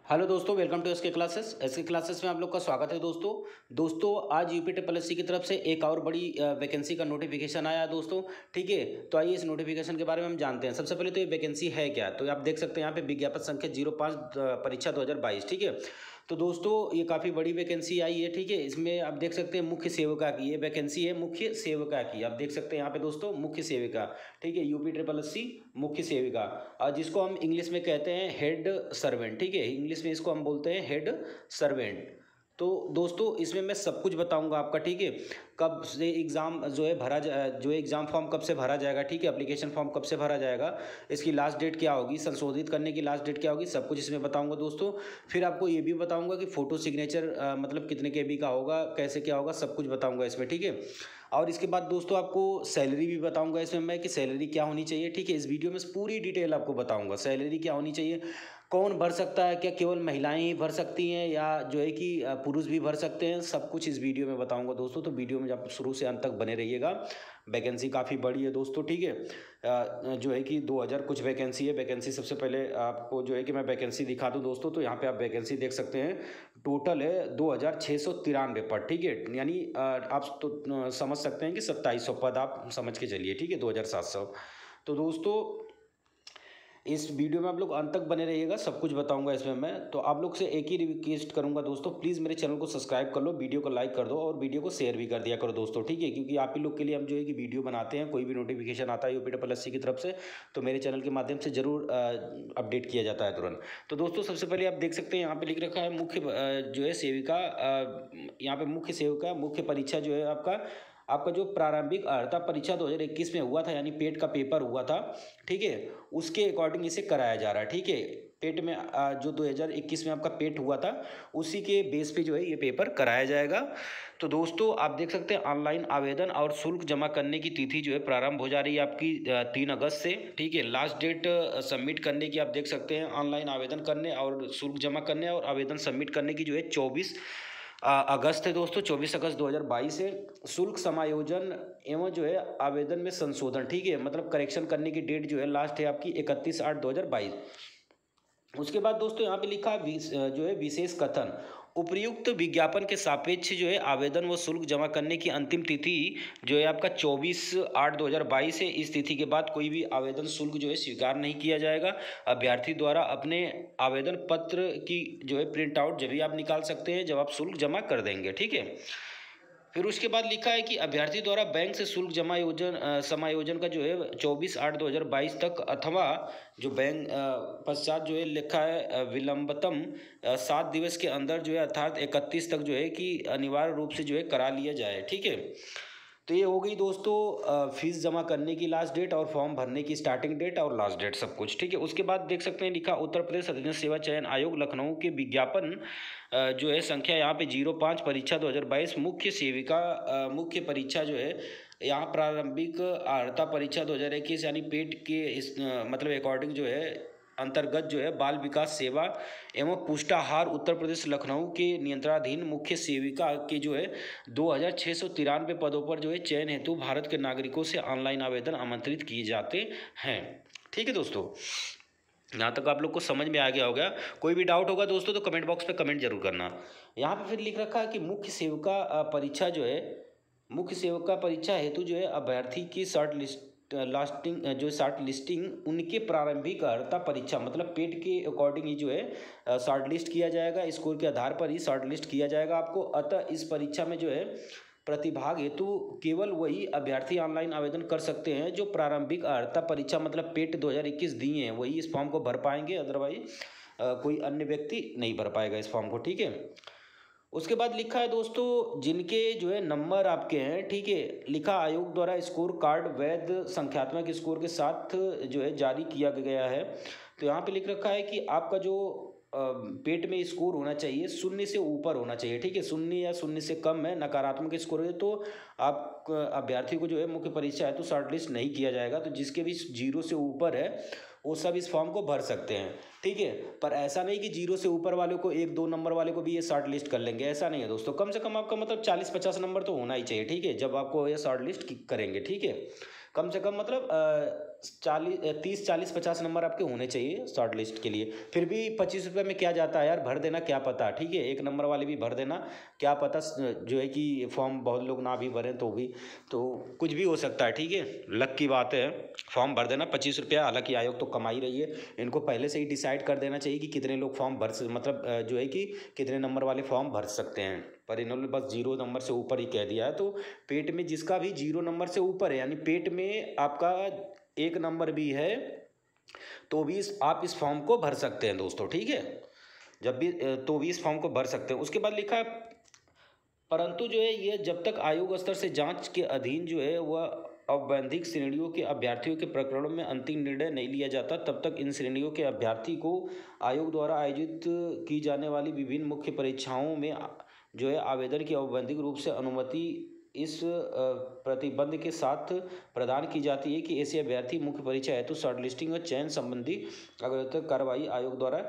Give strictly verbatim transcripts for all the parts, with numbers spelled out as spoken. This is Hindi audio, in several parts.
हेलो दोस्तों, welcome to SK classes. SK classes में आप लोग का स्वागत है दोस्तों। दोस्तों आज यूपी ट्रिपल एस सी की तरफ से एक और बड़ी वैकेंसी का नोटिफिकेशन आया है दोस्तों। ठीक है, तो आइए इस नोटिफिकेशन के बारे में हम जानते हैं। सबसे पहले तो ये वैकेंसी है क्या, तो आप देख सकते हैं यहाँ पे विज्ञापन संख्या जीरो पाँच परीक्षा दो हज़ार बाईस। ठीक है, तो दोस्तों ये काफ़ी बड़ी वैकेंसी आई है। ठीक है, इसमें आप देख सकते हैं मुख्य सेविका की ये वैकेंसी है, मुख्य सेविका की। आप देख सकते हैं यहाँ पे दोस्तों मुख्य सेविका। ठीक है, यूपी ट्रिपल एस सी मुख्य सेविका, और जिसको हम इंग्लिश में कहते हैं हेड सर्वेंट। ठीक है, इंग्लिश में इसको हम बोलते हैं हेड सर्वेंट। तो दोस्तों इसमें मैं सब कुछ बताऊंगा आपका। ठीक है, कब से एग्ज़ाम जो है भरा जा जो है एग्ज़ाम फॉर्म कब से भरा जाएगा। ठीक है, एप्लीकेशन फॉर्म कब से भरा जाएगा, इसकी लास्ट डेट क्या होगी, संशोधित करने की लास्ट डेट क्या होगी, सब कुछ इसमें बताऊंगा दोस्तों। फिर आपको ये भी बताऊंगा कि फ़ोटो सिग्नेचर मतलब कितने के बी का होगा, कैसे क्या होगा, सब कुछ बताऊंगा इसमें। ठीक है, और इसके बाद दोस्तों आपको सैलरी भी बताऊंगा इसमें मैं कि सैलरी क्या होनी चाहिए। ठीक है, इस वीडियो में पूरी डिटेल आपको बताऊंगा सैलरी क्या होनी चाहिए, कौन भर सकता है, क्या केवल महिलाएं ही भर सकती हैं या जो है कि पुरुष भी भर सकते हैं, सब कुछ इस वीडियो में बताऊंगा दोस्तों। तो वीडियो में आप शुरू से अंत तक बने रहिएगा। वैकेंसी काफ़ी बड़ी है दोस्तों। ठीक है, जो है कि दो हज़ार कुछ वैकेंसी है। वैकेंसी सबसे पहले आपको जो है कि मैं वैकेंसी दिखा दूं दोस्तों, तो यहाँ पे आप वैकेंसी देख सकते हैं। टोटल है दो हज़ार छः सौ तिरानवे पद। ठीक है, यानी आप तो समझ सकते हैं कि सत्ताईस सौ पद आप समझ के चलिए। ठीक है, दो हज़ार सात सौ। तो दोस्तों इस वीडियो में आप लोग अंत तक बने रहिएगा, सब कुछ बताऊंगा इसमें मैं। तो आप लोग से एक ही रिक्वेस्ट करूंगा दोस्तों, प्लीज़ मेरे चैनल को सब्सक्राइब कर लो, वीडियो को लाइक कर दो और वीडियो को शेयर भी कर दिया करो दोस्तों। ठीक है, क्योंकि आप ही लोग के लिए हम जो है कि वीडियो बनाते हैं, कोई भी नोटिफिकेशन आता है यूपी ट्रिपल एस सी की तरफ से तो मेरे चैनल के माध्यम से जरूर अपडेट किया जाता है तुरंत। तो दोस्तों सबसे पहले आप देख सकते हैं यहाँ पर लिख रखा है मुख्य जो है सेविका, यहाँ पर मुख्य सेविका मुख्य परीक्षा जो है आपका आपका जो प्रारंभिक अर्हता परीक्षा दो हज़ार इक्कीस में हुआ था, यानी पेट का पेपर हुआ था। ठीक है, उसके अकॉर्डिंग इसे कराया जा रहा है। ठीक है, पेट में जो दो हज़ार इक्कीस में आपका पेट हुआ था उसी के बेस पे जो है ये पेपर कराया जाएगा। तो दोस्तों आप देख सकते हैं ऑनलाइन आवेदन और शुल्क जमा करने की तिथि जो है प्रारंभ हो जा रही है आपकी तीन अगस्त से। ठीक है, लास्ट डेट सबमिट करने की आप देख सकते हैं, ऑनलाइन आवेदन करने और शुल्क जमा करने और आवेदन सबमिट करने की जो है चौबीस अगस्त है दोस्तों, चौबीस अगस्त दो हज़ार बाईस है। शुल्क समायोजन एवं जो है आवेदन में संशोधन, ठीक है, मतलब करेक्शन करने की डेट जो है लास्ट है आपकी इकतीस आठ दो हज़ार बाईस। उसके बाद दोस्तों यहाँ पे लिखा है जो है विशेष कथन, उपयुक्त विज्ञापन के सापेक्ष जो है आवेदन व शुल्क जमा करने की अंतिम तिथि जो है आपका चौबीस आठ दो हज़ार बाईस है। इस तिथि के बाद कोई भी आवेदन शुल्क जो है स्वीकार नहीं किया जाएगा। अभ्यर्थी द्वारा अपने आवेदन पत्र की जो है प्रिंट आउट जब भी आप निकाल सकते हैं जब आप शुल्क जमा कर देंगे। ठीक है, फिर उसके बाद लिखा है कि अभ्यर्थी द्वारा बैंक से शुल्क जमा योजन समायोजन का जो है चौबीस आठ दो हज़ार बाईस तक अथवा जो बैंक पश्चात जो है लिखा है विलंबतम सात दिवस के अंदर जो है अर्थात इकतीस तक जो है कि अनिवार्य रूप से जो है करा लिया जाए। ठीक है, तो ये हो गई दोस्तों फीस जमा करने की लास्ट डेट और फॉर्म भरने की स्टार्टिंग डेट और लास्ट डेट सब कुछ। ठीक है, उसके बाद देख सकते हैं लिखा उत्तर प्रदेश अधिनियम सेवा चयन आयोग लखनऊ के विज्ञापन जो है संख्या यहाँ पे जीरो पाँच परीक्षा दो हज़ार बाईस मुख्य सेविका मुख्य परीक्षा जो है यहाँ प्रारंभिक अर्हता परीक्षा दो हज़ार इक्कीस यानी पेट के इस मतलब अकॉर्डिंग जो है अंतर्गत जो है बाल विकास सेवा एवं पुष्टाहार उत्तर प्रदेश लखनऊ के नियंत्रणाधीन मुख्य सेविका के जो है दो हज़ार छः सौ तिरानवे पदों पर जो है चयन हेतु भारत के नागरिकों से ऑनलाइन आवेदन आमंत्रित किए जाते हैं। ठीक है दोस्तों, यहाँ तक आप लोग को समझ में आ गया होगा। कोई भी डाउट होगा दोस्तों तो कमेंट बॉक्स पे कमेंट जरूर करना। यहाँ पे फिर लिख रखा है कि मुख्य सेविका परीक्षा जो है मुख्य सेविका परीक्षा हेतु जो है अभ्यर्थी की शॉर्ट लिस्ट लास्टिंग जो शॉर्ट लिस्टिंग उनके प्रारंभिक अर्हता परीक्षा मतलब पेट के अकॉर्डिंग ही जो है शॉर्ट लिस्ट किया जाएगा, स्कोर के आधार पर ही शॉर्ट लिस्ट किया जाएगा आपको। अतः इस परीक्षा में जो है प्रतिभाग हेतु केवल वही अभ्यर्थी ऑनलाइन आवेदन कर सकते हैं जो प्रारंभिक अर्हता परीक्षा मतलब पेट दो हज़ार इक्कीस दिए हैं, वही इस फॉर्म को भर पाएंगे, अदरवाइज कोई अन्य व्यक्ति नहीं भर पाएगा इस फॉर्म को। ठीक है, उसके बाद लिखा है दोस्तों जिनके जो है नंबर आपके हैं, ठीक है, लिखा आयोग द्वारा स्कोर कार्ड वैध संख्यात्मक स्कोर के साथ जो है जारी किया गया है। तो यहाँ पे लिख रखा है कि आपका जो पेट में स्कोर होना चाहिए शून्य से ऊपर होना चाहिए। ठीक है, शून्य या शून्य से कम है नकारात्मक स्कोर है तो आप अभ्यर्थी को जो है मुख्य परीक्षा है तो शॉर्ट लिस्ट नहीं किया जाएगा। तो जिसके भी जीरो से ऊपर है वो सब इस फॉर्म को भर सकते हैं। ठीक है, पर ऐसा नहीं कि जीरो से ऊपर वाले को एक दो नंबर वाले को भी ये शॉर्ट लिस्ट कर लेंगे, ऐसा नहीं है दोस्तों। कम से कम आपका मतलब चालीस पचास नंबर तो होना ही चाहिए। ठीक है, जब आपको ये शॉर्ट लिस्ट करेंगे। ठीक है, कम से कम मतलब चालीस तीस चालीस पचास नंबर आपके होने चाहिए शॉर्ट लिस्ट के लिए। फिर भी पच्चीस रुपये में क्या जाता है यार, भर देना, क्या पता, ठीक है, एक नंबर वाले भी भर देना, क्या पता जो है कि फॉर्म बहुत लोग ना भी भरें तो भी, तो कुछ भी हो सकता है, ठीक है, लक की बात है। फॉर्म भर देना पच्चीस रुपया, हालांकि आयोग तो कमा ही रही है, इनको पहले से ही डिसाइड कर देना चाहिए कि कितने लोग फॉर्म भर मतलब जो है कि कितने नंबर वाले फॉर्म भर सकते हैं, पर इन्होंने बस जीरो नंबर से ऊपर ही कह दिया है। तो पेट में जिसका भी जीरो नंबर से ऊपर है, यानी पेट में आपका एक नंबर भी है, तो भी इस आप इस फॉर्म को भर सकते हैं दोस्तों, ठीक है, जब भी तो भी इस फॉर्म को भर सकते हैं। उसके बाद लिखा है, परंतु जो है ये जब तक आयोग स्तर से जांच के अधीन जो है वह औपबंधिक श्रेणियों के अभ्यर्थियों के प्रकरणों में अंतिम निर्णय नहीं लिया जाता, तब तक इन श्रेणियों के अभ्यर्थी को आयोग द्वारा आयोजित की जाने वाली विभिन्न मुख्य परीक्षाओं में जो है आवेदन की औपबंधिक रूप से अनुमति इस प्रतिबंध के साथ प्रदान की जाती है कि ऐसे अभ्यर्थी मुख्य परीक्षा हेतु शॉर्टलिस्टिंग और चयन संबंधी अग्रतर कार्रवाई आयोग द्वारा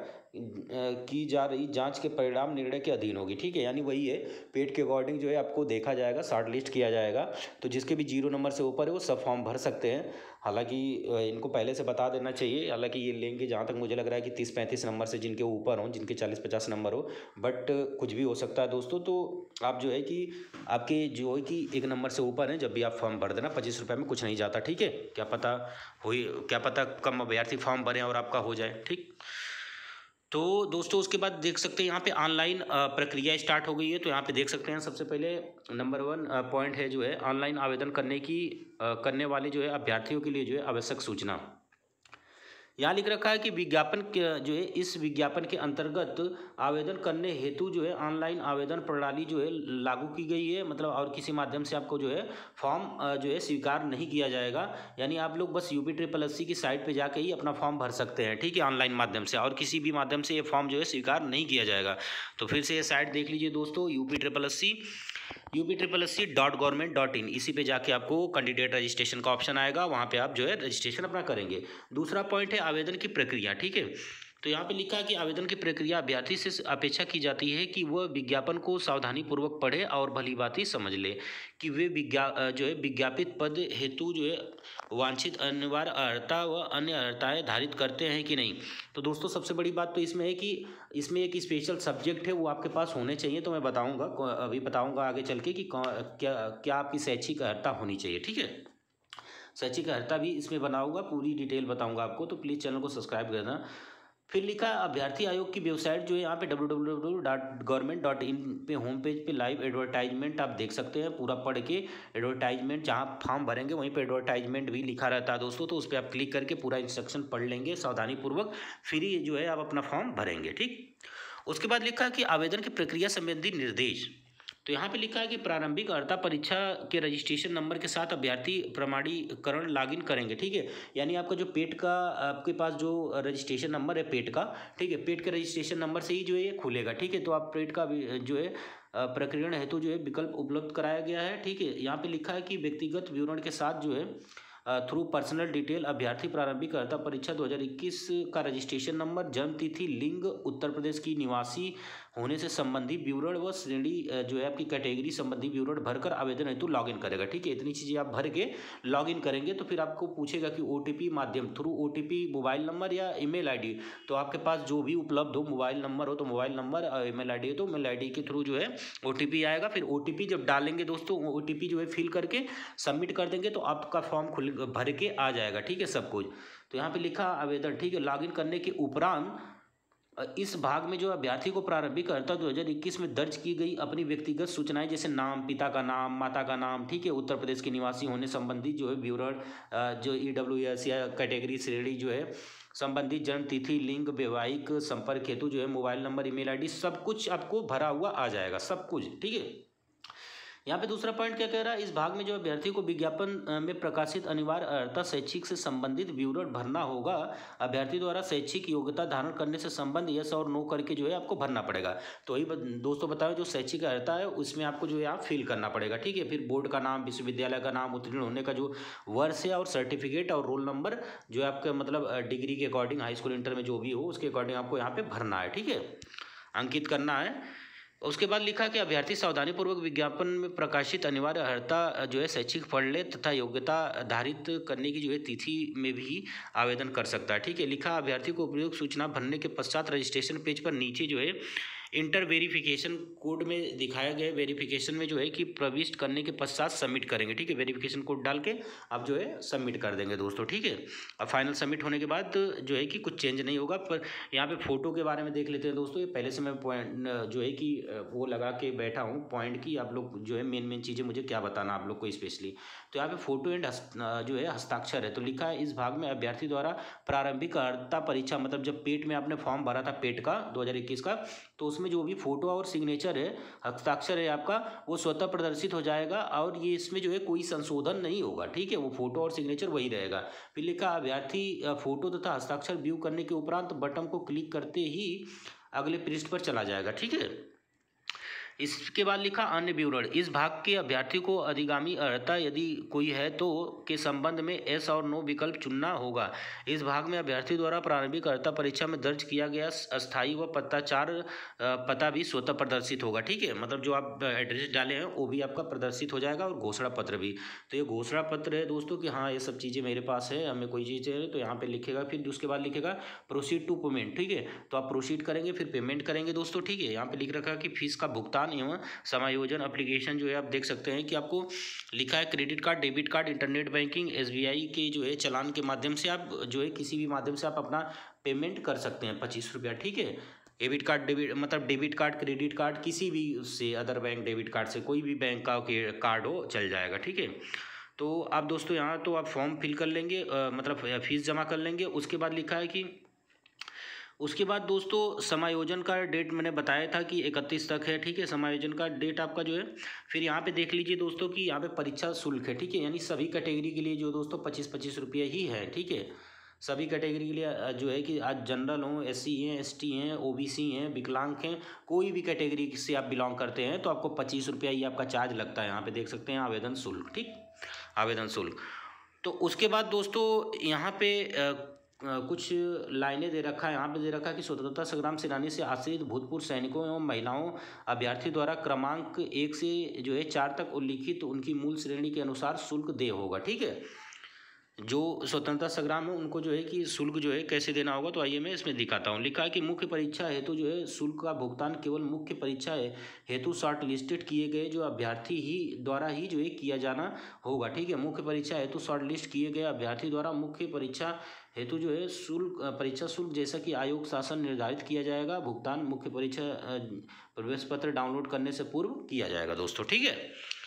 की जा रही जांच के परिणाम निर्णय के अधीन होगी, ठीक है, यानी वही है, पेट के अकॉर्डिंग जो है आपको देखा जाएगा, शॉर्ट लिस्ट किया जाएगा, तो जिसके भी जीरो नंबर से ऊपर है वो सब फॉर्म भर सकते हैं। हालांकि इनको पहले से बता देना चाहिए, हालांकि ये लेंगे जहाँ तक मुझे लग रहा है कि तीस पैंतीस नंबर से जिनके ऊपर हों, जिनके चालीस पचास नंबर हो, बट कुछ भी हो सकता है दोस्तों। तो आप जो है कि आपके जो है कि एक नंबर से ऊपर हैं, जब भी आप फॉर्म भर देना, पच्चीस रुपये में कुछ नहीं जाता, ठीक है, क्या पता हुई क्या पता कम अभ्यर्थी फॉर्म भरें और आपका हो जाए, ठीक। तो दोस्तों उसके बाद देख सकते हैं यहाँ पे ऑनलाइन प्रक्रिया स्टार्ट हो गई है, तो यहाँ पे देख सकते हैं सबसे पहले नंबर वन पॉइंट है जो है ऑनलाइन आवेदन करने की करने वाले जो है अभ्यर्थियों के लिए जो है आवश्यक सूचना। यहाँ लिख रखा है कि विज्ञापन के जो है इस विज्ञापन के अंतर्गत आवेदन करने हेतु जो है ऑनलाइन आवेदन प्रणाली जो है लागू की गई है, मतलब और किसी माध्यम से आपको जो है फॉर्म जो है स्वीकार नहीं किया जाएगा, यानी आप लोग बस यूपी ट्रिपल एस सी की साइट पे जाके ही अपना फॉर्म भर सकते हैं, ठीक है, ऑनलाइन माध्यम से, और किसी भी माध्यम से ये फॉर्म जो है स्वीकार नहीं किया जाएगा। तो फिर से ये साइट देख लीजिए दोस्तों, UP triple S C UP triple S C dot government dot in, इसी पे जाके आपको कैंडिडेट रजिस्ट्रेशन का ऑप्शन आएगा, वहाँ पे आप जो है रजिस्ट्रेशन अपना करेंगे। दूसरा पॉइंट है आवेदन की प्रक्रिया, ठीक है, तो यहाँ पे लिखा है कि आवेदन की प्रक्रिया अभ्यर्थी से अपेक्षा की जाती है कि वह विज्ञापन को सावधानी पूर्वक पढ़े और भली भांति समझ ले कि वे विज्ञा जो है विज्ञापित पद हेतु जो है वांछित अनिवार्य अर्हता व अन्य अर्हताएँ धारित करते हैं कि नहीं। तो दोस्तों सबसे बड़ी बात तो इसमें है कि इसमें एक स्पेशल सब्जेक्ट है वो आपके पास होने चाहिए, तो मैं बताऊँगा अभी बताऊँगा आगे चल के कि क्या क्या आपकी शैक्षिक अर्हता होनी चाहिए, ठीक है, शैक्षिक अर्हता भी इसमें बनाऊंगा, पूरी डिटेल बताऊंगा आपको, तो प्लीज़ चैनल को सब्सक्राइब करना। फिर लिखा अभ्यर्थी आयोग की वेबसाइट जो है यहाँ पे W W W dot government dot in पे होम पेज पे लाइव एडवर्टाइजमेंट आप देख सकते हैं, पूरा पढ़ के एडवर्टाइजमेंट जहाँ फॉर्म भरेंगे वहीं पे एडवर्टाइजमेंट भी लिखा रहता है दोस्तों, तो उस पर आप क्लिक करके पूरा इंस्ट्रक्शन पढ़ लेंगे सावधानी पूर्वक, फिर ही जो है आप अपना फॉर्म भरेंगे, ठीक। उसके बाद लिखा है कि आवेदन की प्रक्रिया संबंधी निर्देश, तो यहाँ पे लिखा है कि प्रारंभिक अर्हता परीक्षा के रजिस्ट्रेशन नंबर के साथ अभ्यर्थी प्रमाणीकरण लॉगिन करेंगे, ठीक है, यानी आपका जो पेट का आपके पास जो रजिस्ट्रेशन नंबर है पेट का, ठीक है, पेट के रजिस्ट्रेशन नंबर से ही जो है ये खुलेगा, ठीक है, तो आप पेट का जो है प्रक्रिया हेतु जो है विकल्प उपलब्ध कराया गया है, ठीक है। यहाँ पे लिखा है कि व्यक्तिगत विवरण के साथ जो है थ्रू पर्सनल डिटेल अभ्यर्थी प्रारंभिक अर्हता परीक्षा दो हज़ार इक्कीस का रजिस्ट्रेशन नंबर, जन्म तिथि, लिंग, उत्तर प्रदेश की निवासी होने से संबंधी विवरण व श्रेणी जो है आपकी कैटेगरी संबंधी विवरण भरकर आवेदन हेतु लॉगिन करेगा, ठीक है, इतनी चीज़ें आप भर के लॉगिन करेंगे तो फिर आपको पूछेगा कि ओटीपी माध्यम थ्रू ओटीपी मोबाइल नंबर या ईमेल आईडी, तो आपके पास जो भी उपलब्ध हो, मोबाइल नंबर हो तो मोबाइल नंबर, ईमेल आईडी हो तो ईमेल आईडी के थ्रू जो है ओटीपी आएगा। फिर ओटीपी जब डालेंगे दोस्तों, ओटीपी जो है फिल करके सबमिट कर देंगे तो आपका फॉर्म खुल भर के आ जाएगा, ठीक है, सब कुछ। तो यहाँ पे लिखा आवेदन, ठीक है, लॉगिन करने के उपरांत इस भाग में जो अभ्यर्थी को प्रारंभिक अर्हता दो हज़ार इक्कीस में दर्ज की गई अपनी व्यक्तिगत सूचनाएं जैसे नाम, पिता का नाम, माता का नाम, ठीक है, उत्तर प्रदेश के निवासी होने संबंधी जो है विवरण, जो ईडब्ल्यूएस या कैटेगरी श्रेणी जो है संबंधित, जन्म तिथि, लिंग, वैवाहिक संपर्क हेतु जो है मोबाइल नंबर, ईमेल आईडी, सब कुछ आपको भरा हुआ आ जाएगा, सब कुछ, ठीक है। यहाँ पे दूसरा पॉइंट क्या कह रहा है, इस भाग में जो अभ्यर्थी को विज्ञापन में प्रकाशित अनिवार्य अर्हता शैक्षिक से संबंधित विवरण भरना होगा, अभ्यर्थी द्वारा शैक्षिक योग्यता धारण करने से संबंध यस और नो करके जो है आपको भरना पड़ेगा। तो वही दोस्तों बताओ, जो शैक्षिक अर्हता है उसमें आपको जो है आप फिल करना पड़ेगा, ठीक है। फिर बोर्ड का नाम, विश्वविद्यालय का नाम, उत्तीर्ण होने का जो वर्ष है और सर्टिफिकेट और रोल नंबर जो है आपका मतलब डिग्री के अकॉर्डिंग, हाई स्कूल इंटर में जो भी हो उसके अकॉर्डिंग आपको यहाँ पे भरना है, ठीक है, अंकित करना है। उसके बाद लिखा कि अभ्यर्थी सावधानीपूर्वक विज्ञापन में प्रकाशित अनिवार्य अर्हता जो है शैक्षिक पढ़ ले तथा योग्यता धारित करने की जो है तिथि में भी आवेदन कर सकता है। ठीक है, लिखा अभ्यर्थी को उपयुक्त सूचना भरने के पश्चात रजिस्ट्रेशन पेज पर नीचे जो है इंटर वेरिफिकेशन कोड में दिखाया गया वेरिफिकेशन में जो है कि प्रविष्ट करने के पश्चात सबमिट करेंगे। ठीक है, वेरिफिकेशन कोड डाल के आप जो है सबमिट कर देंगे दोस्तों। ठीक है, अब फाइनल सबमिट होने के बाद जो है कि कुछ चेंज नहीं होगा। पर यहाँ पे फोटो के बारे में देख लेते हैं दोस्तों। ये पहले से मैं पॉइंट जो है कि वो लगा के बैठा हूँ पॉइंट की, आप लोग जो है मेन मेन चीज़ें मुझे क्या बताना आप लोग को स्पेशली। तो यहाँ पे फोटो एंड जो है हस्ताक्षर है। तो लिखा है इस भाग में अभ्यर्थी द्वारा प्रारंभिक अर्हता परीक्षा, मतलब जब पेट में आपने फॉर्म भरा था पेट का दो हज़ार इक्कीस का, तो उसमें जो भी फोटो और सिग्नेचर है, हस्ताक्षर है आपका, वो स्वतः प्रदर्शित हो जाएगा और ये इसमें जो है कोई संशोधन नहीं होगा। ठीक है, वो फोटो और सिग्नेचर वही रहेगा। फिर लिखा अभ्यर्थी फोटो तथा हस्ताक्षर व्यू करने के उपरांत बटन को क्लिक करते ही अगले पृष्ठ पर चला जाएगा। ठीक है, इसके बाद लिखा अन्य विवरण। इस भाग के अभ्यर्थी को अधिगामी अर्हता यदि कोई है तो के संबंध में एस और नो विकल्प चुनना होगा। इस भाग में अभ्यर्थी द्वारा प्रारंभिक अर्हता परीक्षा में दर्ज किया गया अस्थायी व पत्राचार पता भी स्वतः प्रदर्शित होगा। ठीक है, मतलब जो आप एड्रेस डाले हैं वो भी आपका प्रदर्शित हो जाएगा और घोषणा पत्र भी। तो ये घोषणा पत्र है दोस्तों कि हाँ ये सब चीज़ें मेरे पास है, हमें कोई चीज़ है तो यहाँ पे लिखेगा। फिर उसके बाद लिखेगा प्रोसीड टू पेमेंट। ठीक है, तो आप प्रोसीड करेंगे फिर पेमेंट करेंगे दोस्तों। ठीक है, यहाँ पे लिख रखा है कि फीस का भुगतान एवं समायोजन एप्लीकेशन जो है आप देख सकते हैं कि आपको लिखा है credit card, debit card, internet banking, SBI के जो है चालान के माध्यम से आप जो है किसी भी माध्यम से आप अपना पेमेंट कर सकते हैं पच्चीस रुपया। ठीक है, डेबिट कार्ड, डेबिट मतलब डेबिट कार्ड, क्रेडिट कार्ड, किसी भी उससे अदर बैंक डेबिट कार्ड से कोई भी बैंक का कार्ड हो चल जाएगा। ठीक है, तो आप दोस्तों यहाँ तो आप फॉर्म फिल कर लेंगे, आ, मतलब फीस जमा कर लेंगे। उसके बाद लिखा है कि उसके बाद दोस्तों समायोजन का डेट मैंने बताया था कि इकतीस तक है। ठीक है, समायोजन का डेट आपका जो है। फिर यहाँ पे देख लीजिए दोस्तों कि यहाँ पे परीक्षा शुल्क है। ठीक है, यानी सभी कैटेगरी के लिए जो दोस्तों पच्चीस पच्चीस रुपये ही है। ठीक है, सभी कैटेगरी के लिए जो है कि आज जनरल हों, एस सी हैं, एस टी हैं, ओ बी सी हैं, विकलांग हैं, कोई भी कैटेगरी से आप बिलोंग करते हैं तो आपको पच्चीस रुपया ही आपका चार्ज लगता है। यहाँ पे देख सकते हैं आवेदन शुल्क। ठीक, आवेदन शुल्क। तो उसके बाद दोस्तों यहाँ पे आ, कुछ लाइनें दे रखा है। यहाँ पे दे रखा है कि स्वतंत्रता संग्राम सेनानी से आश्रित भूतपूर्व सैनिकों एवं महिलाओं अभ्यर्थी द्वारा क्रमांक एक से जो है चार तक उल्लिखित उनकी मूल श्रेणी के अनुसार शुल्क देय होगा। ठीक है, जो स्वतंत्रता संग्राम है उनको जो है कि शुल्क जो है कैसे देना होगा, तो आइए मैं इसमें दिखाता हूँ। लिखा है कि मुख्य परीक्षा हेतु जो है शुल्क का भुगतान केवल मुख्य परीक्षा हेतु शॉर्ट लिस्टेड किए गए जो अभ्यर्थी ही द्वारा ही जो है किया जाना होगा। ठीक है, मुख्य परीक्षा हेतु शॉर्ट लिस्ट किए गए अभ्यर्थी द्वारा मुख्य परीक्षा हेतु जो है शुल्क परीक्षा शुल्क जैसा कि आयोग शासन निर्धारित किया जाएगा। भुगतान मुख्य परीक्षा प्रवेश पत्र डाउनलोड करने से पूर्व किया जाएगा दोस्तों। ठीक है,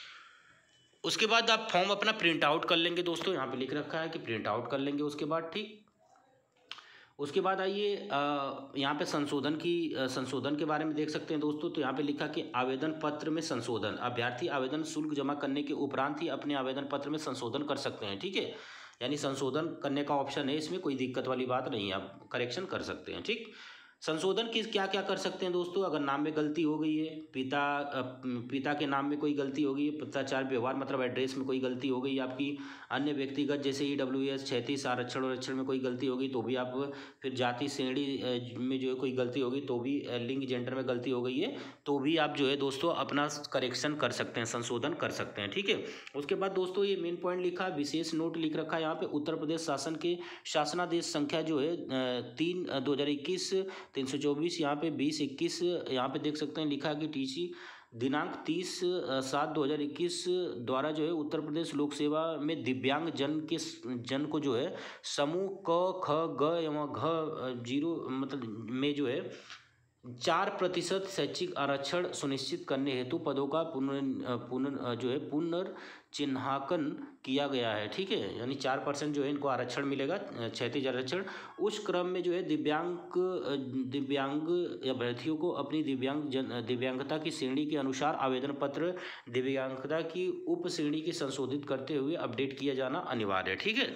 उसके बाद आप फॉर्म अपना प्रिंट आउट कर लेंगे दोस्तों। यहाँ पे लिख रखा है कि प्रिंट आउट कर लेंगे। उसके बाद ठीक, उसके बाद आइए यहाँ पे संशोधन की संशोधन के बारे में देख सकते हैं दोस्तों। तो यहाँ पे लिखा कि आवेदन पत्र में संशोधन, अभ्यर्थी आवेदन शुल्क जमा करने के उपरांत ही अपने आवेदन पत्र में संशोधन कर सकते हैं। ठीक है, यानी संशोधन करने का ऑप्शन है इसमें, कोई दिक्कत वाली बात नहीं है, आप करेक्शन कर सकते हैं। ठीक, संशोधन किस क्या क्या कर सकते हैं दोस्तों। अगर नाम में गलती हो गई है, पिता पिता के नाम में कोई गलती हो गई है, पत्राचार व्यवहार मतलब एड्रेस में कोई गलती हो गई आपकी, अन्य व्यक्तिगत जैसे ई डब्ल्यू एस छत्तीस आरक्षण और आरक्षण में कोई गलती होगी तो भी आप, फिर जाति श्रेणी में जो है कोई गलती होगी तो भी, लिंग जेंडर में गलती हो गई है तो भी आप जो है दोस्तों अपना करेक्शन कर सकते हैं, संशोधन कर सकते हैं। ठीक है, उसके बाद दोस्तों ये मेन पॉइंट लिखा, विशेष नोट लिख रखा है यहाँ पे, उत्तर प्रदेश शासन के शासनादेश संख्या जो है तीन दो हज़ार इक्कीस तीन सौ चौबीस यहाँ पे बीस इक्कीस यहाँ पे देख सकते हैं लिखा है कि टीसी दिनांक तीस सात दो हज़ार इक्कीस द्वारा जो है उत्तर प्रदेश लोक सेवा में दिव्यांग जन के जन को जो है समूह क ख ग एवं घ जीरो मतलब में जो है चार प्रतिशत शैक्षिक आरक्षण सुनिश्चित करने हेतु पदों का पुनर् पुनर् जो है पुनर्चिन्हांकन किया गया है। ठीक है, यानी चार परसेंट जो है इनको आरक्षण मिलेगा, क्षैतिज आरक्षण। उस क्रम में जो है दिव्यांग दिव्यांग अभ्यर्थियों को अपनी दिव्यांग जन दिव्यांगता की श्रेणी के अनुसार आवेदन पत्र दिव्यांगता की उप श्रेणी के संशोधित करते हुए अपडेट किया जाना अनिवार्य है। ठीक है,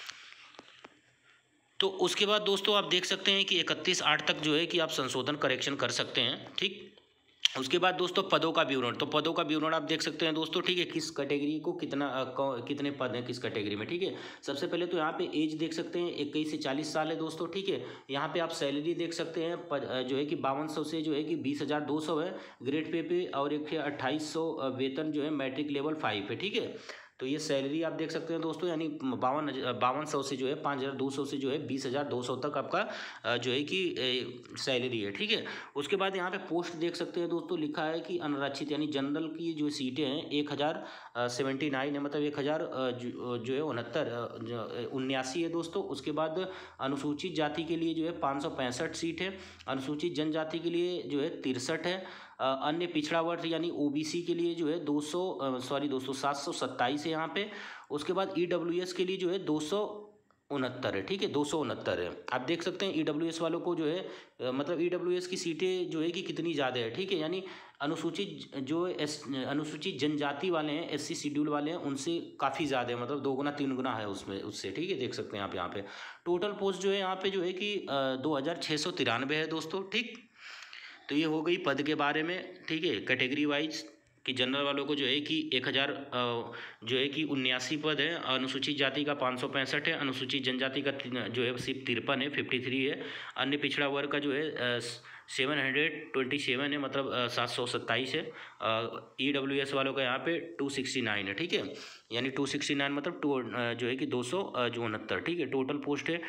तो उसके बाद दोस्तों आप देख सकते हैं कि इकतीस आठ तक जो है कि आप संशोधन करेक्शन कर सकते हैं। ठीक, उसके बाद दोस्तों पदों का विवरण, तो पदों का विवरण आप देख सकते हैं दोस्तों, ठीक है, किस कैटेगरी को कितना कितने पद हैं किस कैटेगरी में, ठीक है। सबसे पहले तो यहाँ पे एज देख सकते हैं, इक्कीस से चालीस साल है दोस्तों, ठीक है। यहाँ पे आप सैलरी देख सकते हैं पद, जो है कि बावन सौ से जो है कि बीस हज़ार दो सौ है ग्रेड पे पे, और एक अट्ठाईस सौ वेतन जो है मैट्रिक लेवल फाइव है, ठीक है। तो ये सैलरी आप देख सकते हैं दोस्तों, यानी बावन बावन सौ से जो है पाँच हज़ार दो सौ से जो है बीस हज़ार दो सौ तक आपका जो है कि सैलरी है, ठीक है। उसके बाद यहाँ पे पोस्ट देख सकते हैं दोस्तों, लिखा है कि अनारक्षित यानी जनरल की जो सीटें हैं एक हज़ार सेवेंटी नाइन है, मतलब एक हज़ार जो है उनहत्तर उन्यासी है दोस्तों। उसके बाद अनुसूचित जाति के लिए जो है पाँच सौ पैंसठ सीट है, अनुसूचित जनजाति के लिए जो है तिरसठ है, अन्य पिछड़ा वर्ग यानी ओबीसी के लिए जो है दो सौ सॉरी दोस्तों सात सौ सत्ताईस है यहाँ पे। उसके बाद ईडब्ल्यूएस के लिए जो है दो सौ उनहत्तर है, ठीक है, दो सौ उनहत्तर है। आप देख सकते हैं ईडब्ल्यूएस वालों को जो है मतलब ईडब्ल्यूएस की सीटें जो है कि कितनी ज़्यादा है, ठीक है। यानी अनुसूचित जो एस अनुसूचित जनजाति वाले हैं, एससी शेड्यूल वाले हैं, उनसे काफ़ी ज़्यादा है, मतलब दो गुना तीन गुना है उसमें उससे, ठीक है। देख सकते हैं आप यहाँ पे टोटल पोस्ट जो है यहाँ पे जो है कि दो हज़ार छः सौ तिरानवे है दोस्तों, ठीक। तो ये हो गई पद के बारे में, ठीक है, कैटेगरी वाइज कि जनरल वालों को जो है कि एक हज़ार जो है कि उन्यासी पद है, अनुसूचित जाति का पाँच सौ पैंसठ है, अनुसूचित जनजाति का जो है सिर्फ तिरपन है, फिफ्टी थ्री है, अन्य पिछड़ा वर्ग का जो है सेवन हंड्रेड ट्वेंटी सेवन है, मतलब सात सौ सत्ताईस है। ई डब्ल्यू एस वालों का यहाँ पे टू सिक्सटी नाइन है, ठीक है, यानी टू सिक्सटी नाइन मतलब टू जो है कि दो सौ जो उनहत्तर, ठीक है। टोटल पोस्ट है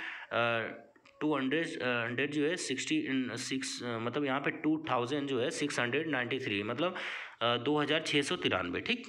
टू हंड्रेड हंड्रेड जो है सिक्सटी सिक्स मतलब यहाँ पे टू थाउजेंड जो है सिक्स हंड्रेड नाइन्टी थ्री मतलब दो हज़ार छः सौ तिरानवे, ठीक।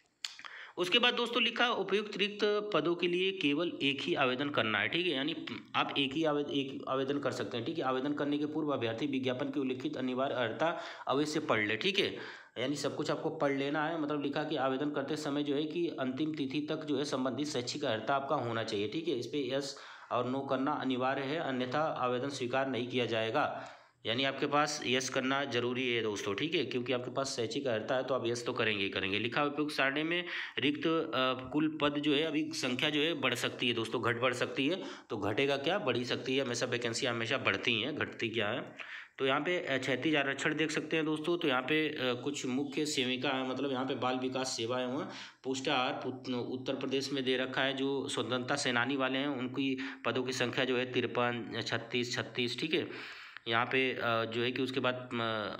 उसके बाद दोस्तों लिखा उपयुक्त रिक्त पदों के लिए केवल एक ही आवेदन करना है, ठीक है, यानी आप एक ही आवेदन एक आवेदन कर सकते हैं, ठीक है। आवेदन करने के पूर्व अभ्यर्थी विज्ञापन की उल्लिखित अनिवार्य अर्हता अवश्य पढ़ ले, ठीक है, यानी सब कुछ आपको पढ़ लेना है। मतलब लिखा कि आवेदन करते समय जो है कि अंतिम तिथि तक जो है संबंधित शैक्षिक अर्हता आपका होना चाहिए, ठीक है। इस पर यस और नो करना अनिवार्य है, अन्यथा आवेदन स्वीकार नहीं किया जाएगा। यानी आपके पास यस करना जरूरी है दोस्तों, ठीक है, क्योंकि आपके पास शैक्षिक अर्हता है तो आप यस तो करेंगे ही करेंगे। लिखा उपयुक्त सारणी में रिक्त कुल पद जो है अभी संख्या जो है बढ़ सकती है दोस्तों, घट बढ़ सकती है, तो घटेगा क्या, बढ़ी सकती है। हमेशा वैकेंसी हमेशा बढ़ती हैं, घटती क्या है। तो यहाँ पे छत्तीस आरक्षण देख सकते हैं दोस्तों। तो यहाँ पे कुछ मुख्य सेविका है, मतलब यहाँ पे बाल विकास सेवा एवं पुष्टाहार उत्तर प्रदेश में दे रखा है। जो स्वतंत्रता सेनानी वाले हैं उनकी पदों की संख्या जो है तिरपन छत्तीस छत्तीस, ठीक है। यहाँ पे जो है कि उसके बाद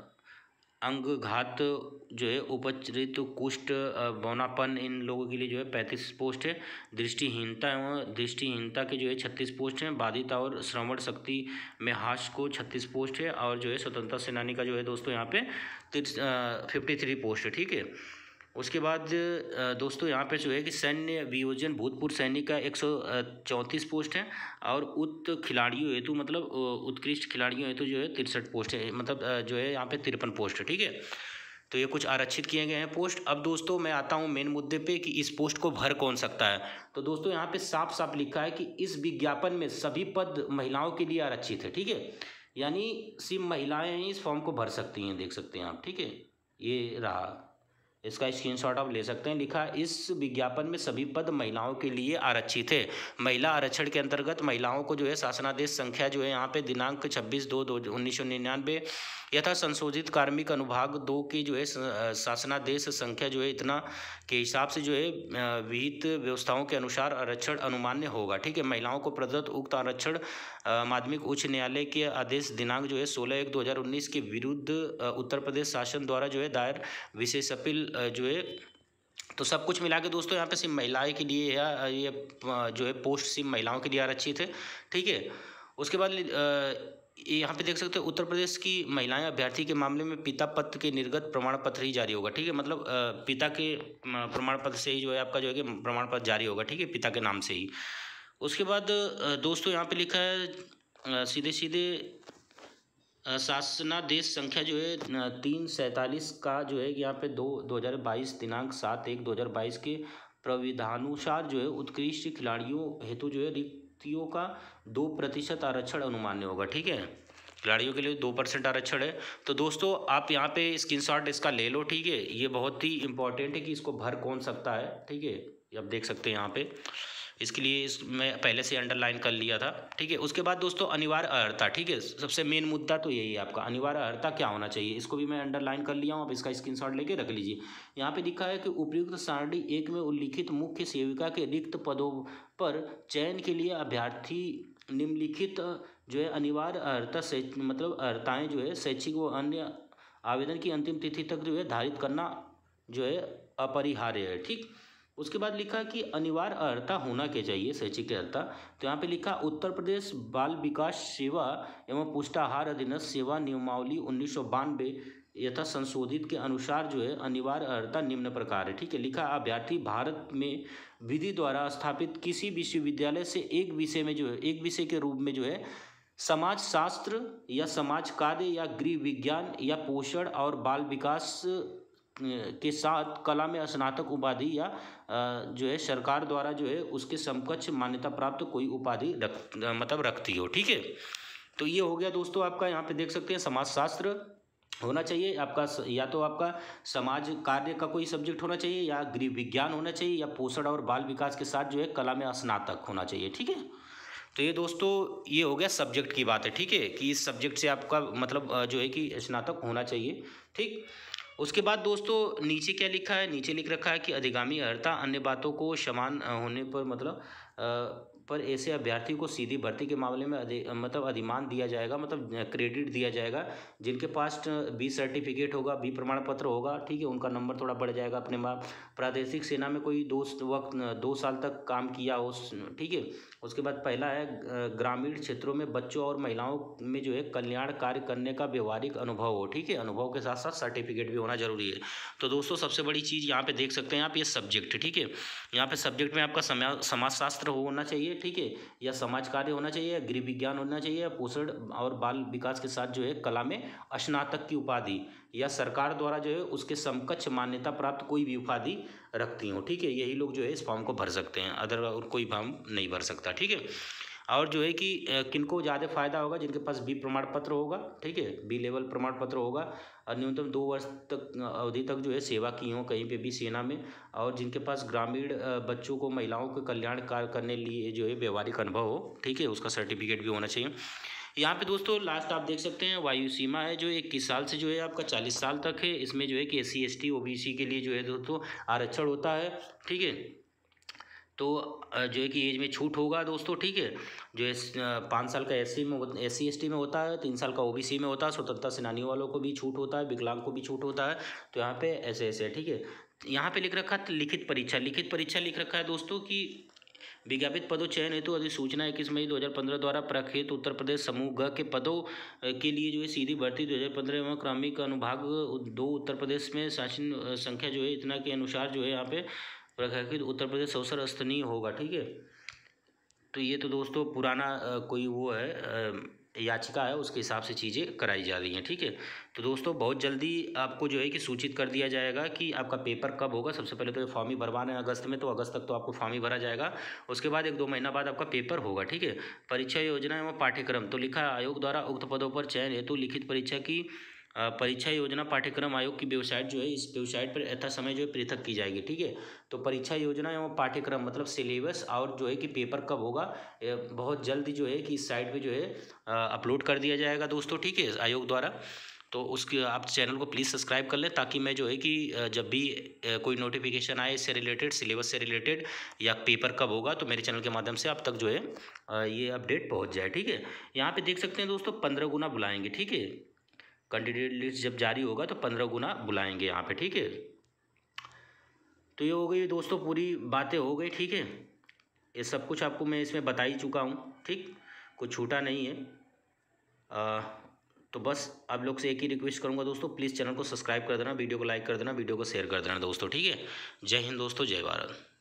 अंगघात जो है उपचरित कुष्ठ बौनापन इन लोगों के लिए जो है पैंतीस पोस्ट है। दृष्टिहीनता एवं दृष्टिहीनता के जो है छत्तीस पोस्ट हैं। बाधित और श्रवण शक्ति में हाश को छत्तीस पोस्ट है। और जो है स्वतंत्रता सेनानी का जो है दोस्तों यहाँ पे फिफ्टी थ्री पोस्ट है, ठीक है। उसके बाद दोस्तों यहाँ पे जो है कि सैन्य वियोजन भूतपूर्व सैनिक का एक सौ चौंतीस पोस्ट है। और उत खिलाड़ियों हेतु मतलब उत्कृष्ट खिलाड़ियों हेतु जो है तिरसठ पोस्ट है, मतलब जो है यहाँ पे तिरपन पोस्ट है, ठीक है। तो ये कुछ आरक्षित किए गए हैं पोस्ट। अब दोस्तों मैं आता हूँ मेन मुद्दे पे कि इस पोस्ट को भर कौन सकता है। तो दोस्तों यहाँ पे साफ साफ लिखा है कि इस विज्ञापन में सभी पद महिलाओं के लिए आरक्षित है, ठीक है, यानी सिर्फ महिलाएं ही इस फॉर्म को भर सकती हैं, देख सकते हैं आप, ठीक है। ये रहा, इसका स्क्रीनशॉट आप ले सकते हैं। लिखा इस विज्ञापन में सभी पद महिलाओं के लिए आरक्षित है। महिला आरक्षण के अंतर्गत महिलाओं को जो है शासनादेश संख्या जो है यहाँ पे दिनांक छब्बीस दो दो उन्नीस सौ निन्यानवे यथा संशोधित कार्मिक अनुभाग दो की जो है शासनादेश संख्या जो है इतना के हिसाब से जो है विहित व्यवस्थाओं के अनुसार आरक्षण अनुमान्य होगा, ठीक है। महिलाओं को प्रदत्त उक्त आरक्षण माध्यमिक उच्च न्यायालय के आदेश दिनांक जो है सोलह एक दो हज़ार उन्नीस के विरुद्ध उत्तर प्रदेश शासन द्वारा जो है दायर विशेष अपील जो है। तो सब कुछ मिला के दोस्तों यहाँ पे सिर्फ महिलाएं के लिए या ये जो है पोस्ट सिर्फ महिलाओं के लिए आरक्षित है, ठीक है। उसके बाद यहाँ पे देख सकते हो उत्तर प्रदेश की महिलाएं अभ्यर्थी के मामले में पिता पत्र के निर्गत प्रमाण पत्र ही जारी होगा, ठीक है, मतलब पिता के प्रमाण पत्र से ही जो है आपका जो है कि प्रमाण पत्र जारी होगा, ठीक है, पिता के नाम से ही। उसके बाद दोस्तों यहाँ पे लिखा है सीधे सीधे शासनादेश संख्या जो है तीन सैंतालीस का जो है कि यहाँ पे दो दो हज़ार बाईस दिनांक सात एक दो हज़ार बाईस के प्रविधानुसार जो है उत्कृष्ट खिलाड़ियों हेतु जो है रिक्तियों का दो प्रतिशत आरक्षण अनुमान्य होगा, ठीक है। खिलाड़ियों के लिए दो परसेंट आरक्षण है। तो दोस्तों आप यहाँ पे स्क्रीनशॉट इसका ले लो, ठीक है, ये बहुत ही इंपॉर्टेंट है कि इसको भर कौन सकता है, ठीक है, आप देख सकते हैं यहाँ पे। इसके लिए इस मैं पहले से अंडरलाइन कर लिया था, ठीक है। उसके बाद दोस्तों अनिवार्य अर्हता, ठीक है, सबसे मेन मुद्दा तो यही है आपका, अनिवार्य अर्हता क्या होना चाहिए, इसको भी मैं अंडरलाइन कर लिया हूँ। अब इसका स्क्रीनशॉट लेके रख लीजिए। यहाँ पे लिखा है कि उपयुक्त सारणी एक में उल्लिखित मुख्य सेविका के रिक्त पदों पर चयन के लिए अभ्यर्थी निम्नलिखित जो है अनिवार्य अर्हता से मतलब अर्हताएँ जो है शैक्षिक व अन्य आवेदन की अंतिम तिथि तक जो है धारित करना जो है अपरिहार्य है, ठीक। उसके बाद लिखा कि अनिवार्य अर्हता होना क्या चाहिए, शैक्षिक अर्हता, तो यहाँ पे लिखा उत्तर प्रदेश बाल विकास सेवा एवं पुष्टाहार अधीनस्थ सेवा नियमावली उन्नीस सौ बानवे यथा संशोधित के अनुसार जो है अनिवार्य अर्हता निम्न प्रकार है, ठीक है। लिखा अभ्यर्थी भारत में विधि द्वारा स्थापित किसी विश्वविद्यालय से एक विषय में जो है एक विषय के रूप में जो है समाज शास्त्र या समाज कार्य या गृह विज्ञान या पोषण और बाल विकास के साथ कला में स्नातक उपाधि या जो है सरकार द्वारा जो है उसके समकक्ष मान्यता प्राप्त कोई उपाधि रख मतलब रखती हो, ठीक है। तो ये हो गया दोस्तों आपका, यहाँ पे देख सकते हैं समाजशास्त्र होना चाहिए आपका, या तो आपका समाज कार्य का कोई सब्जेक्ट होना चाहिए या गृह विज्ञान होना चाहिए या पोषण और बाल विकास के साथ जो है कला में स्नातक होना चाहिए, ठीक है। तो ये दोस्तों ये हो गया सब्जेक्ट की बात है, ठीक है, कि इस सब्जेक्ट से आपका मतलब जो है कि स्नातक होना चाहिए, ठीक। उसके बाद दोस्तों नीचे क्या लिखा है, नीचे लिख रखा है कि अधिगामी अर्हता अन्य बातों को समान होने पर मतलब पर ऐसे अभ्यर्थी को सीधी भर्ती के मामले में अधि मतलब अधिमान दिया जाएगा, मतलब क्रेडिट दिया जाएगा जिनके पास बी सर्टिफिकेट होगा, बी प्रमाण पत्र होगा, ठीक है, उनका नंबर थोड़ा बढ़ जाएगा अपने माँ प्रादेशिक सेना में कोई दो वक्त दो साल तक काम किया हो, ठीक है। उसके बाद पहला है ग्रामीण क्षेत्रों में बच्चों और महिलाओं में जो है कल्याण कार्य करने का व्यवहारिक अनुभव हो, ठीक है, अनुभव के साथ साथ सर्टिफिकेट भी होना जरूरी है। तो दोस्तों सबसे बड़ी चीज़ यहाँ पे देख सकते हैं आप, ये सब्जेक्ट, ठीक है, यहाँ पे सब्जेक्ट में आपका समाजशास्त्र होना चाहिए, ठीक है, या समाज कार्य होना चाहिए, या गृह विज्ञान होना चाहिए, या पोषण और बाल विकास के साथ जो है कला में स्नातक की उपाधि या सरकार द्वारा जो है उसके समकक्ष मान्यता प्राप्त कोई भी उपाधि रखती हो, ठीक है। यही लोग जो है इस फॉर्म को भर सकते हैं, अदर और कोई फॉर्म नहीं भर सकता, ठीक है। और जो है कि किनको ज़्यादा फायदा होगा, जिनके पास बी प्रमाण पत्र होगा, ठीक है, बी लेवल प्रमाण पत्र होगा और न्यूनतम दो वर्ष तक अवधि तक जो है सेवा की हो कहीं पे भी सेना में, और जिनके पास ग्रामीण बच्चों को महिलाओं के कल्याण कार्य करने लिए जो है व्यवहारिक अनुभव हो, ठीक है, उसका सर्टिफिकेट भी होना चाहिए। यहाँ पे दोस्तों लास्ट आप देख सकते हैं वायु सीमा है जो इक्कीस साल से जो है आपका चालीस साल तक है। इसमें जो है कि S C S T O B C के लिए जो है दोस्तों आरक्षण होता है, ठीक है। तो जो है कि एज में छूट होगा दोस्तों, ठीक है, जो है पाँच साल का एस सी में एस सी एस टी में होता है, तीन साल का ओ बी सी में होता है, स्वतंत्रता सेनानियों वालों को भी छूट होता है, विकलांग को भी छूट होता है। तो यहाँ पे ऐसे ऐसे, ठीक है। यहाँ पे लिख रखा है लिखित परीक्षा, लिखित परीक्षा लिख रखा है दोस्तों कि विज्ञापित पदों चयन हेतु अधिसूचना इक्कीस मई दो हज़ार पंद्रह द्वारा प्रखेत उत्तर प्रदेश समूह ग के पदों के लिए जो है सीधी भर्ती दो हज़ार पंद्रह एवं क्रमिक अनुभाग दो उत्तर प्रदेश में शासन संख्या जो है इतना के अनुसार जो है यहाँ पे प्रखेत उत्तर प्रदेश अवसर स्तरीय होगा, ठीक है। तो ये तो दोस्तों पुराना कोई वो है याचिका है, उसके हिसाब से चीज़ें कराई जा रही हैं, ठीक है। तो दोस्तों बहुत जल्दी आपको जो है कि सूचित कर दिया जाएगा कि आपका पेपर कब होगा। सबसे पहले तो ये फॉर्म ही भरवाना है अगस्त में, तो अगस्त तक तो आपको फॉर्म ही भरा जाएगा। उसके बाद एक दो महीना बाद आपका पेपर होगा, ठीक है। परीक्षा योजना एवं पाठ्यक्रम, तो लिखा है आयोग द्वारा उक्त पदों पर चयन हेतु लिखित परीक्षा की परीक्षा योजना पाठ्यक्रम आयोग की वेबसाइट जो है इस वेबसाइट पर यथा समय जो है पृथक की जाएगी, ठीक है। तो परीक्षा योजना एवं पाठ्यक्रम मतलब सिलेबस और जो है कि पेपर कब होगा बहुत जल्दी जो है कि इस साइट पे जो है अपलोड कर दिया जाएगा दोस्तों, ठीक है, आयोग द्वारा। तो उसके आप चैनल को प्लीज़ सब्सक्राइब कर लें ताकि मैं जो है कि जब भी कोई नोटिफिकेशन आए इससे रिलेटेड, सिलेबस से रिलेटेड या पेपर कब होगा, तो मेरे चैनल के माध्यम से आप तक जो है ये अपडेट पहुँच जाए, ठीक है। यहाँ पे देख सकते हैं दोस्तों पंद्रह गुना बुलाएंगे, ठीक है, कैंडिडेट लिस्ट जब जारी होगा तो पंद्रह गुना बुलाएंगे यहाँ पे, ठीक है। तो ये हो गई दोस्तों पूरी बातें हो गई, ठीक है। ये सब कुछ आपको मैं इसमें बता ही चुका हूँ, ठीक, कुछ छूटा नहीं है। आ, तो बस आप लोग से एक ही रिक्वेस्ट करूँगा दोस्तों, प्लीज़ चैनल को सब्सक्राइब कर देना, वीडियो को लाइक कर देना, वीडियो को शेयर कर देना दोस्तों, ठीक है। जय हिंद दोस्तों, जय भारत।